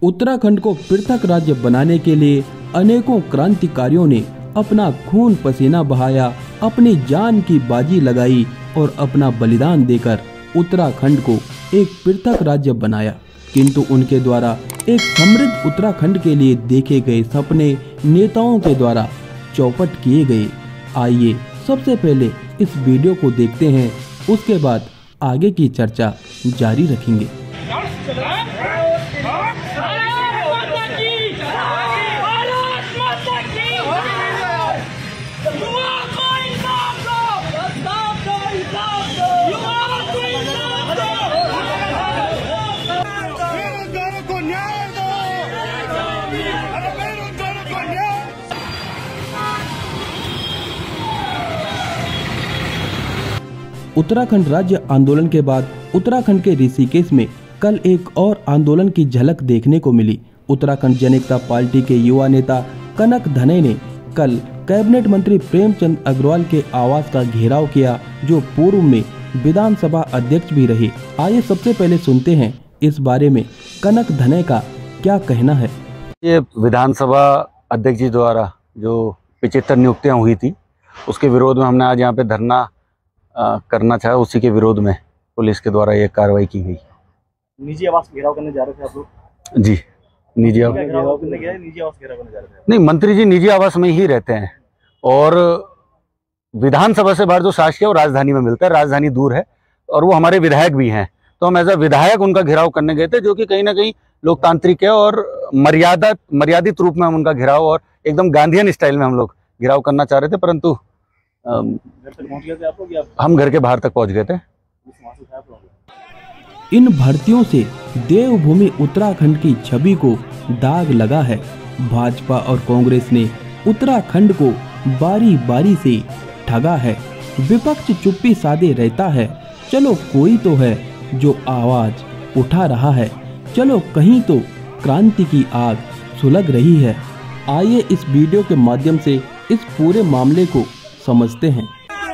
उत्तराखंड को पृथक राज्य बनाने के लिए अनेकों क्रांतिकारियों ने अपना खून पसीना बहाया, अपनी जान की बाजी लगाई और अपना बलिदान देकर उत्तराखंड को एक पृथक राज्य बनाया। किंतु उनके द्वारा एक समृद्ध उत्तराखंड के लिए देखे गए सपने नेताओं के द्वारा चौपट किए गए। आइए सबसे पहले इस वीडियो को देखते हैं, उसके बाद आगे की चर्चा जारी रखेंगे। उत्तराखंड राज्य आंदोलन के बाद उत्तराखंड के ऋषिकेश में कल एक और आंदोलन की झलक देखने को मिली। उत्तराखंड जनता पार्टी के युवा नेता कनक धने ने कल कैबिनेट मंत्री प्रेमचंद अग्रवाल के आवास का घेराव किया, जो पूर्व में विधानसभा अध्यक्ष भी रहे। आइए सबसे पहले सुनते हैं इस बारे में कनक धने का क्या कहना है। ये विधानसभा अध्यक्ष जी द्वारा जो 75 नियुक्तियां हुई थी, उसके विरोध में हमने आज यहाँ पे धरना करना चाहा। उसी के विरोध में पुलिस के द्वारा ये कार्रवाई की गई। निजी आवास घेराव करने जा रहे थे आप लोग? जी, निजी आवास घेराव करने गए, निजी आवास घेराव करने जा रहे थे? नहीं, मंत्री जी निजी आवास में ही रहते हैं और विधानसभा से बाहर जो शासकीय और राजधानी में मिलता है, राजधानी दूर है और वो हमारे विधायक भी हैं, तो हम एज अ विधायक उनका घेराव करने गए थे, जो कि कहीं ना कहीं लोकतांत्रिक है और मर्यादित रूप में हम उनका घेराव और एकदम गांधीयन स्टाइल में हम लोग घेराव करना चाह रहे थे, परंतु घर तक पहुंच गए थे आप लोग या हम घर के बाहर तक पहुंच गए थे। इन भर्तियों से देवभूमि उत्तराखंड की छवि को दाग लगा है। भाजपा और कांग्रेस ने उत्तराखंड को बारी बारी से ठगा है। विपक्ष चुप्पी साधे रहता है। चलो कोई तो है जो आवाज उठा रहा है, चलो कहीं तो क्रांति की आग सुलग रही है। आइए इस वीडियो के माध्यम से इस पूरे मामले को समझते हैं।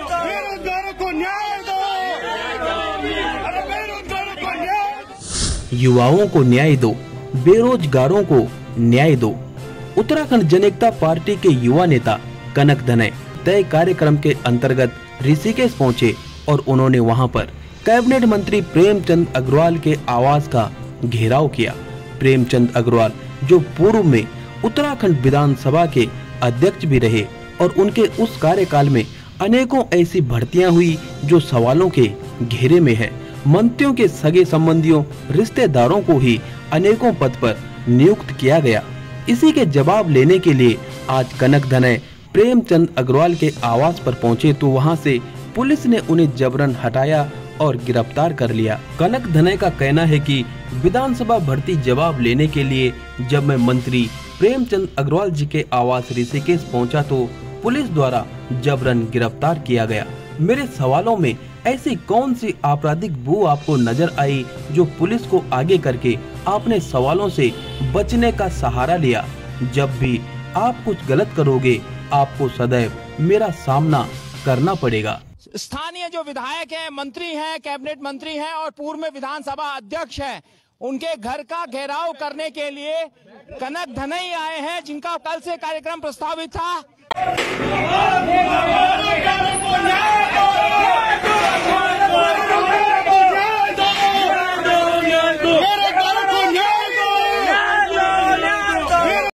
युवाओं को न्याय दो, बेरोजगारों को न्याय दो। उत्तराखंड जनता पार्टी के युवा नेता कनक धने तय कार्यक्रम के अंतर्गत ऋषिकेश पहुंचे और उन्होंने वहां पर कैबिनेट मंत्री प्रेमचंद अग्रवाल के आवास का घेराव किया। प्रेमचंद अग्रवाल जो पूर्व में उत्तराखंड विधानसभा के अध्यक्ष भी रहे और उनके उस कार्यकाल में अनेकों ऐसी भर्तियां हुई जो सवालों के घेरे में है। मंत्रियों के सगे संबंधियों, रिश्तेदारों को ही अनेकों पद पर नियुक्त किया गया। इसी के जवाब लेने के लिए आज कनक धने प्रेमचंद अग्रवाल के आवास पर पहुंचे तो वहां से पुलिस ने उन्हें जबरन हटाया और गिरफ्तार कर लिया। कनक धने का कहना है कि विधानसभा भर्ती जवाब लेने के लिए जब मैं मंत्री प्रेमचंद अग्रवाल जी के आवास ऋषिकेश पहुंचा तो पुलिस द्वारा जबरन गिरफ्तार किया गया। मेरे सवालों में ऐसी कौन सी आपराधिक बू आपको नजर आई जो पुलिस को आगे करके आपने सवालों से बचने का सहारा लिया? जब भी आप कुछ गलत करोगे आपको सदैव मेरा सामना करना पड़ेगा। स्थानीय जो विधायक हैं, मंत्री हैं, कैबिनेट मंत्री हैं और पूर्व में विधानसभा अध्यक्ष हैं, उनके घर का घेराव करने के लिए कनक धने ही आए हैं, जिनका कल से कार्यक्रम प्रस्तावित था।